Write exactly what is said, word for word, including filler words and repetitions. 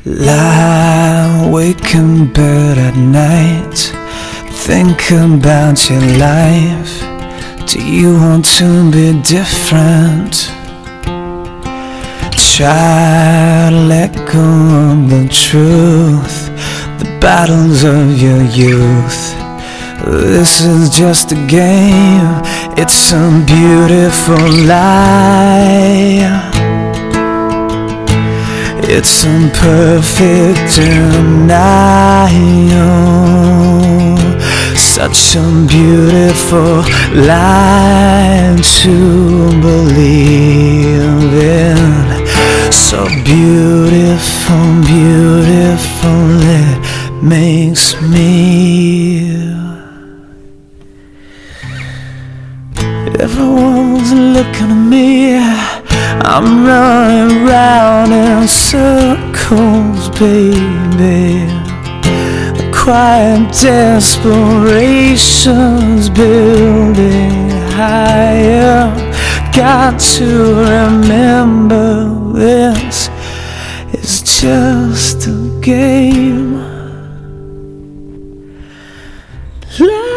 Lie awake in bed at night, think about your life. Do you want to be different? Try to let go of the truth, the battles of your youth. This is just a game, it's a beautiful lie. It's a perfect denial, such a beautiful lie to believe in. So beautiful, beautiful, it makes me. Everyone's looking at me, I'm running round in circles, baby. The quiet desperation's building higher. Got to remember this is just a game.